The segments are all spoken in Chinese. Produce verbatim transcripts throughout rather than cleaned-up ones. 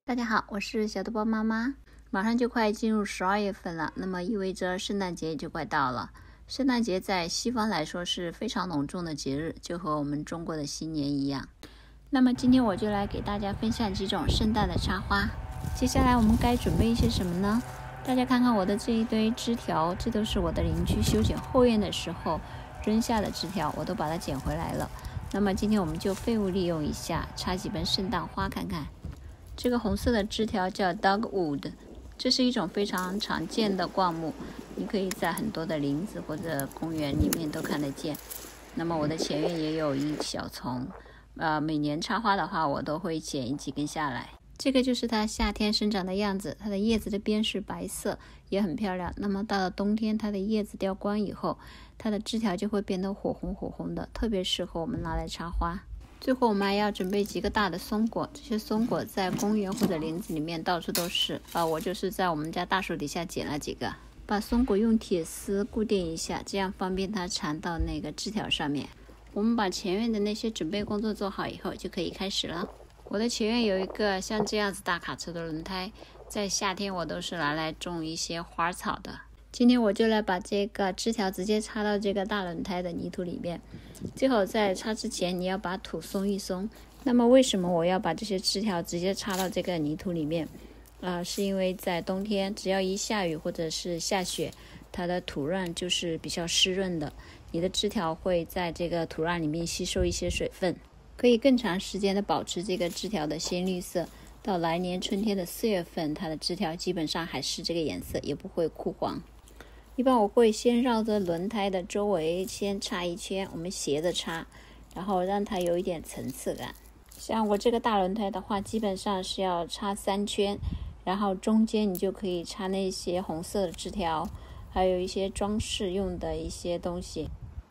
大家好，我是小豆包妈妈。马上就快进入十二月份了，那么意味着圣诞节就快到了。圣诞节在西方来说是非常隆重的节日，就和我们中国的新年一样。那么今天我就来给大家分享几种圣诞的插花。接下来我们该准备一些什么呢？大家看看我的这一堆枝条，这都是我的邻居修剪后院的时候扔下的枝条，我都把它捡回来了。那么今天我们就废物利用一下，插几盆圣诞花看看。这个红色的枝条叫 dogwood， 这是一种非常常见的灌木，你可以在很多的林子或者公园里面都看得见。那么我的前院也有一小丛，呃，每年插花的话我都会剪几根下来。这个就是它夏天生长的样子，它的叶子的边是白色，也很漂亮。那么到了冬天，它的叶子掉光以后，它的枝条就会变得火红火红的，特别适合我们拿来插花。最后我们还要准备几个大的松果，这些松果在公园或者林子里面到处都是啊，我就是在我们家大树底下捡了几个。把松果用铁丝固定一下，这样方便它缠到那个枝条上面。我们把前院的那些准备工作做好以后，就可以开始了。我的前院有一个像这样子大卡车的轮胎，在夏天我都是拿来种一些花草的。今天我就来把这个枝条直接插到这个大轮胎的泥土里面。最好在插之前你要把土松一松。那么为什么我要把这些枝条直接插到这个泥土里面啊、呃？是因为在冬天只要一下雨或者是下雪，它的土壤就是比较湿润的，你的枝条会在这个土壤里面吸收一些水分，可以更长时间的保持这个枝条的鲜绿色。到来年春天的四月份，它的枝条基本上还是这个颜色，也不会枯黄。一般我会先绕着轮胎的周围先插一圈，我们斜着插，然后让它有一点层次感。像我这个大轮胎的话，基本上是要插三圈，然后中间你就可以插那些红色的枝条，还有一些装饰用的一些东西。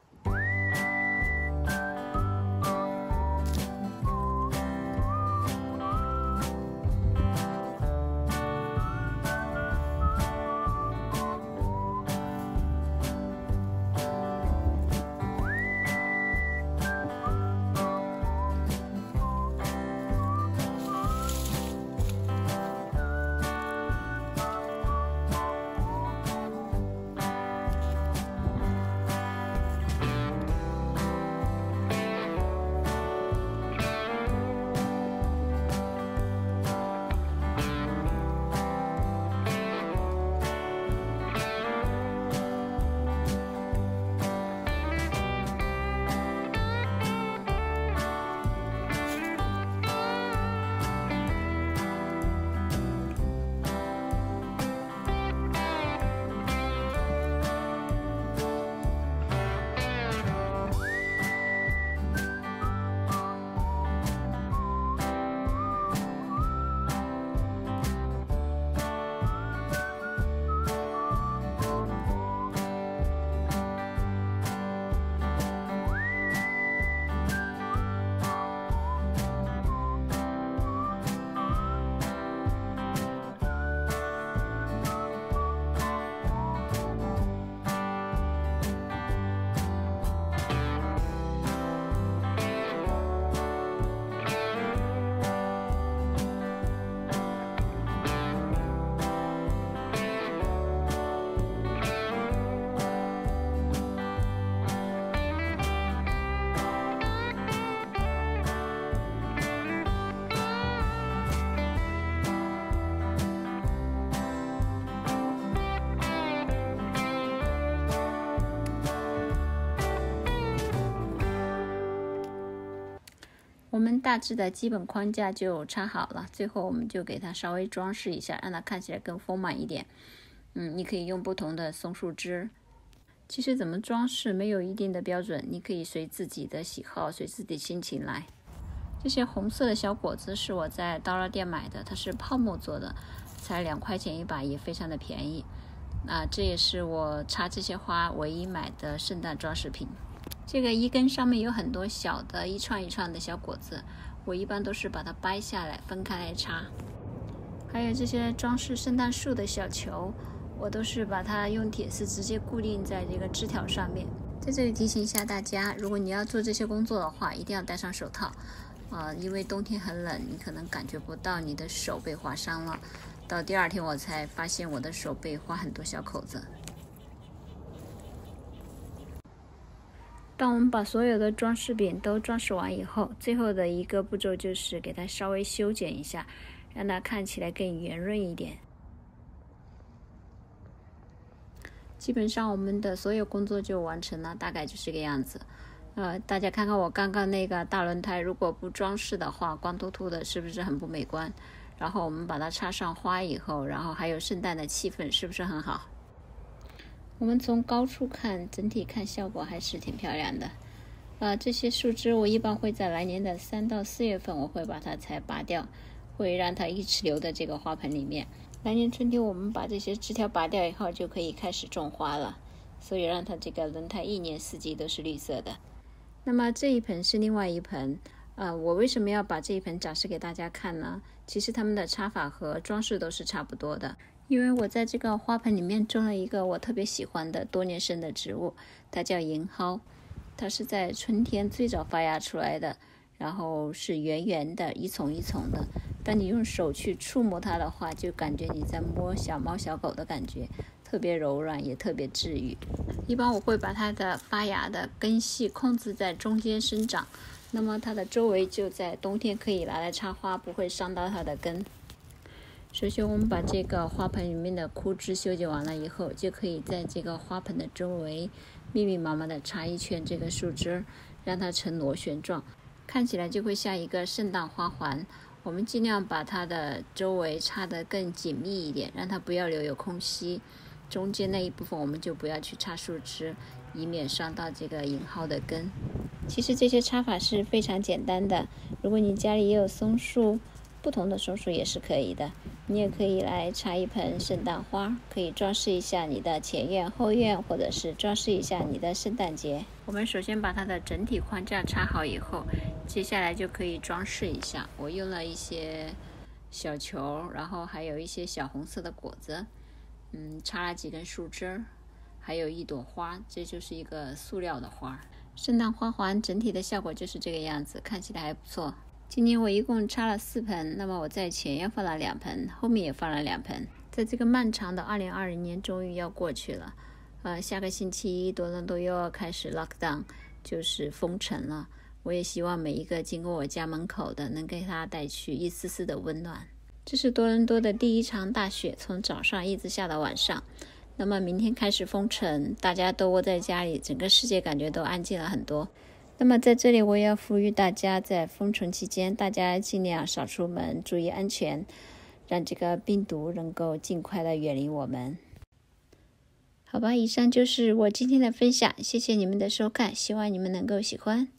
我们大致的基本框架就插好了，最后我们就给它稍微装饰一下，让它看起来更丰满一点。嗯，你可以用不同的松树枝。其实怎么装饰没有一定的标准，你可以随自己的喜好，随自己的心情来。这些红色的小果子是我在刀拉店买的，它是泡沫做的，才两块钱一把，也非常的便宜。啊，这也是我插这些花唯一买的圣诞装饰品。这个一根上面有很多小的一串一串的小果子，我一般都是把它掰下来分开来插。还有这些装饰圣诞树的小球，我都是把它用铁丝直接固定在这个枝条上面。在这里提醒一下大家，如果你要做这些工作的话，一定要戴上手套， 啊，因为冬天很冷，你可能感觉不到你的手被划伤了。到第二天我才发现我的手被划很多小口子。当我们把所有的装饰品都装饰完以后，最后的一个步骤就是给它稍微修剪一下，让它看起来更圆润一点。基本上我们的所有工作就完成了，大概就是这个样子。呃，大家看看我刚刚那个大轮胎，如果不装饰的话，光秃秃的，是不是很不美观？然后我们把它插上花以后，然后还有圣诞的气氛，是不是很好？我们从高处看，整体看效果还是挺漂亮的。呃，这些树枝我一般会在来年的三到四月份，我会把它才拔掉，会让它一直留在这个花盆里面。来年春天我们把这些枝条拔掉以后，就可以开始种花了，所以让它这个轮胎一年四季都是绿色的。那么这一盆是另外一盆，呃，我为什么要把这一盆展示给大家看呢？其实它们的插法和装饰都是差不多的，因为我在这个花盆里面种了一个我特别喜欢的多年生的植物，它叫银蒿，它是在春天最早发芽出来的，然后是圆圆的，一丛一丛的。当你用手去触摸它的话，就感觉你在摸小猫小狗的感觉，特别柔软，也特别治愈。一般我会把它的发芽的根系控制在中间生长，那么它的周围就在冬天可以拿来插花，不会伤到它的根。首先我们把这个花盆里面的枯枝修剪完了以后，就可以在这个花盆的周围密密麻麻的插一圈这个树枝，让它呈螺旋状，看起来就会像一个圣诞花环。我们尽量把它的周围插得更紧密一点，让它不要留有空隙。中间那一部分我们就不要去插树枝，以免伤到这个银蒿的根。其实这些插法是非常简单的，如果你家里也有松树，不同的松树也是可以的。你也可以来插一盆圣诞花，可以装饰一下你的前院后院，或者是装饰一下你的圣诞节。我们首先把它的整体框架插好以后，接下来就可以装饰一下。我用了一些小球，然后还有一些小红色的果子，嗯，插了几根树枝，还有一朵花，这就是一个塑料的花。圣诞花环整体的效果就是这个样子，看起来还不错。今年我一共插了四盆，那么我在前院放了两盆，后面也放了两盆。在这个漫长的二零二零年终于要过去了，呃，下个星期一多伦多又要开始 lockdown， 就是封城了。我也希望每一个经过我家门口的能给他带去一丝丝的温暖。这是多伦多的第一场大雪，从早上一直下到晚上。那么明天开始封城，大家都窝在家里，整个世界感觉都安静了很多。那么在这里我也要呼吁大家，在封城期间大家尽量少出门，注意安全，让这个病毒能够尽快的远离我们。好吧，以上就是我今天的分享，谢谢你们的收看，希望你们能够喜欢。